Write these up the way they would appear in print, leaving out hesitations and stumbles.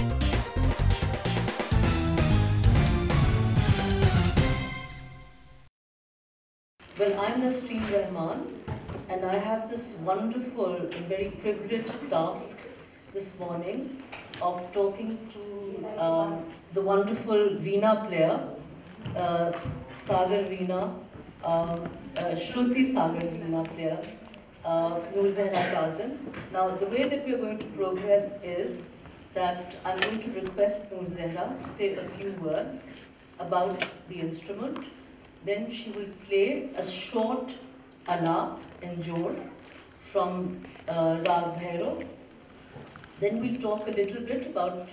Well, I'm Nasreen Rahman, and I have this wonderful and very privileged task this morning of talking to the wonderful Veena player, Sagar Veena, Shruti Sagar Veena player, Noor Zehra Kazim. Now, the way that we are going to progress is that I'm going to request Noor Zehra to say a few words about the instrument. Then she will play a short alap in Jod from Rag Bhairav. Then we'll talk a little bit about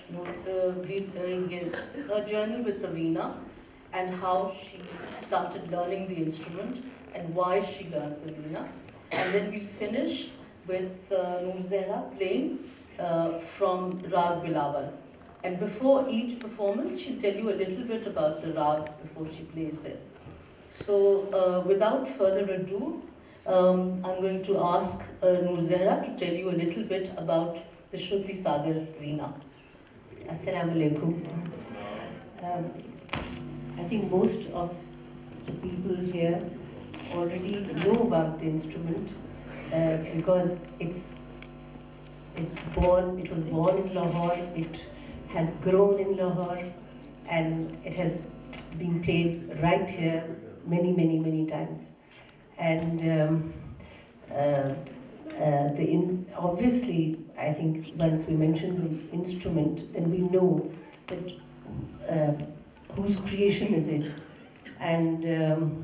her journey with the Veena and how she started learning the instrument and why she learned the Veena. And then we'll finish with Noor Zehra playing from Rag Bilawal. And before each performance, she'll tell you a little bit about the Rag before she plays it. So, without further ado, I'm going to ask Noor Zehra to tell you a little bit about the Shruti Sagar Veena. Assalamu alaikum. I think most of the people here already know about the instrument because it was born in Lahore, it has grown in Lahore, and it has been played right here many times. And obviously, I think once we mention the instrument, then we know that whose creation is it,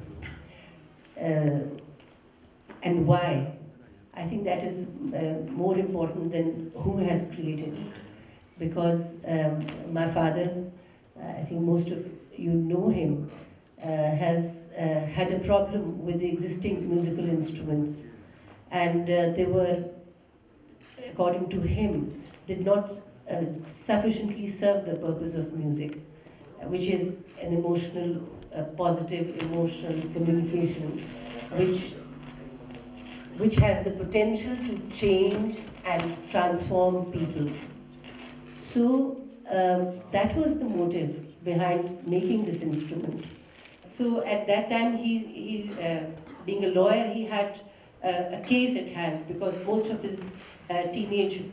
and why. I think that is more important than who has created it, because my father, I think most of you know him, has had a problem with the existing musical instruments, and they were, according to him, did not sufficiently serve the purpose of music, which is an emotional, positive emotional communication, which has the potential to change and transform people. So that was the motive behind making this instrument. So at that time, he being a lawyer, he had a case at hand because most of his teenage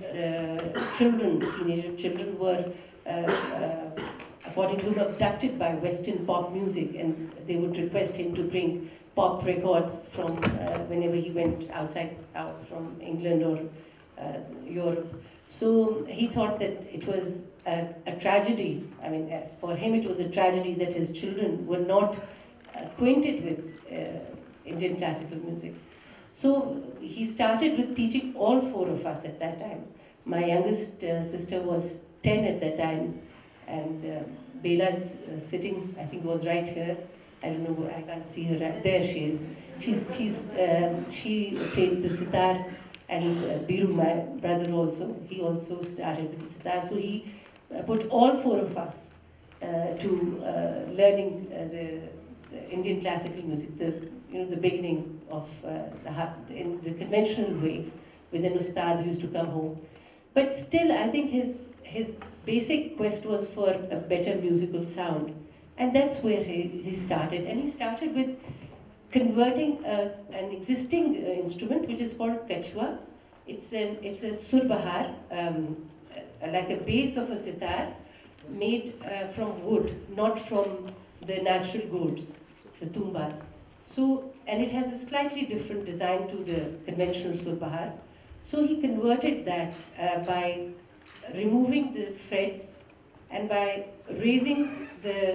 children were, according to him, abducted by Western pop music, and they would request him to bring pop records from whenever he went out from England or Europe. So he thought that it was a tragedy. I mean, for him it was a tragedy that his children were not acquainted with Indian classical music. So he started with teaching all four of us at that time. My youngest sister was 10 at that time, and Bela's sitting, I think, was right here. I don't know, I can't see her. Right there she is. She played the sitar, and Biru, my brother, also, he also started with the sitar. So he put all four of us to learning the Indian classical music, the beginning of in the conventional way, with an ustad who used to come home. But still, I think his basic quest was for a better musical sound, and that's where he started. And he started with converting an existing instrument, which is called kachwa. It's a surbahar, like a base of a sitar, made from wood, not from the natural goods, the tumbas. So, and it has a slightly different design to the conventional surbahar. So he converted that by removing the frets and by raising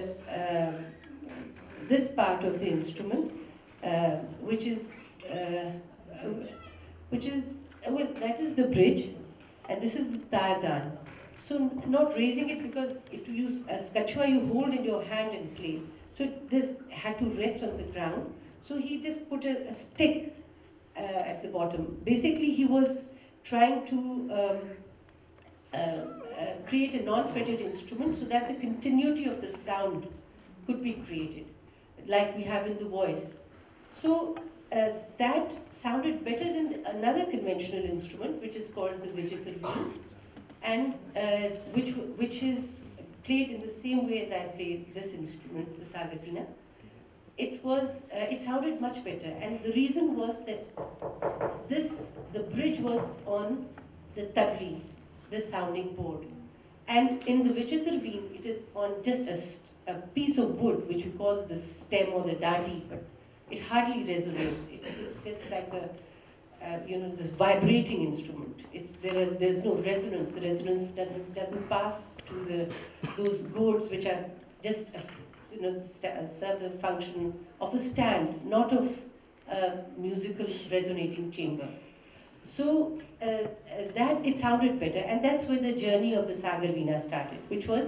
this part of the instrument, which is well, that is the bridge, and this is the tayadan. So not raising it, because if you use as kachwa, you hold in your hand and play. So this had to rest on the ground. So he just put a stick at the bottom. Basically, he was trying to create a non-fretted instrument so that the continuity of the sound could be created, like we have in the voice. So that sounded better than another conventional instrument, which is called the Vijaykarvi, and which is played in the same way as I played this instrument, the Sagar Veena. It sounded much better, and the reason was that the bridge was on the tabli, the sounding board, and in the Vichitra Veen it is on just a piece of wood which we call the stem or the dadi, but it hardly resonates. It's just like the vibrating instrument. There's no resonance. The resonance doesn't pass to those gourds which are just serve the function of a stand, not of a musical resonating chamber. So that it sounded better, and that's where the journey of the Sagar Veena started, which was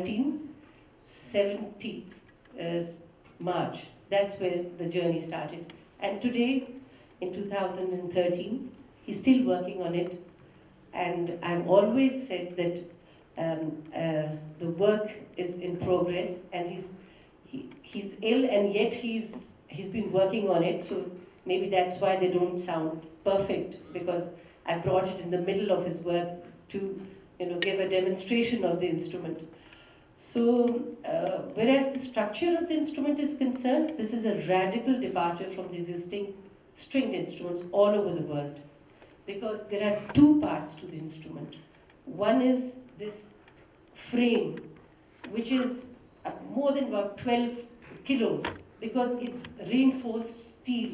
1970 March. That's where the journey started. And today, in 2013, he's still working on it. And I've always said that the work is in progress, and he's ill, and yet he's been working on it. So maybe that's why they don't sound perfect, because I brought it in the middle of his work to give a demonstration of the instrument. So, whereas the structure of the instrument is concerned, this is a radical departure from the existing stringed instruments all over the world, because there are two parts to the instrument. One is this frame, which is more than about 12 kilos, because it's reinforced steel,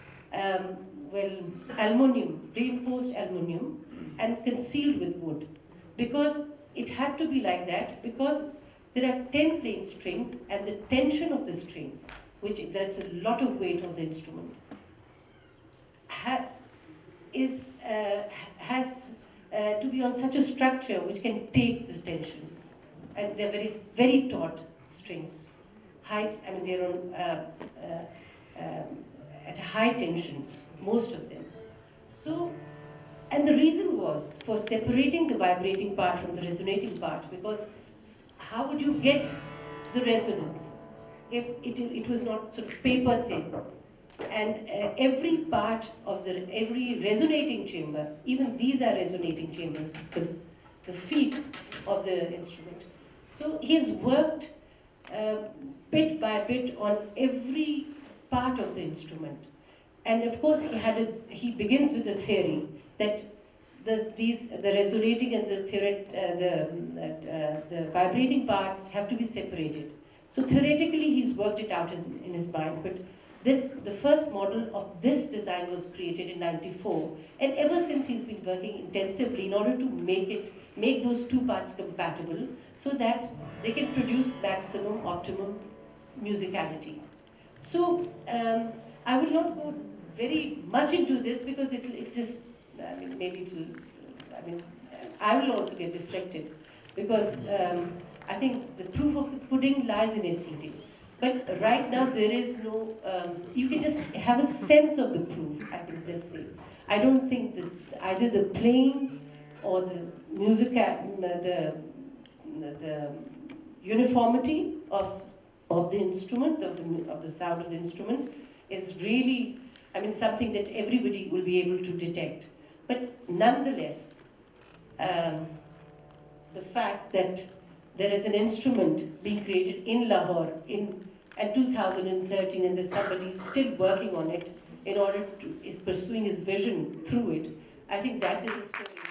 reinforced aluminium, and concealed with wood. Because it had to be like that, because there are 10 plain strings, and the tension of the strings, which exerts a lot of weight on the instrument, has to be on such a structure which can take this tension. And they're very, very taut strings. They're on at a high tension, most of them. So, and the reason was for separating the vibrating part from the resonating part, because how would you get the resonance if it was not sort of paper thin? And every part of every resonating chamber, even these are resonating chambers, the feet of the instrument. So he's worked bit by bit on every part of the instrument. And of course he begins with the theory that the resonating and the vibrating parts have to be separated. So theoretically he's worked it out in his mind, but the first model of this design was created in '94, and ever since he's been working intensively in order to make those two parts compatible, so that they can produce optimum musicality. So I will not go very much into this, because I will also get distracted, because I think the proof of the pudding lies in its eating. But right now there is no, you can just have a sense of the proof, I can just say. I don't think that either the playing or the music, the uniformity of the instrument, of the sound of the instrument, is really, something that everybody will be able to detect. But nonetheless, the fact that there is an instrument being created in Lahore at 2013, and that somebody is still working on it is pursuing his vision through it, I think that is a story.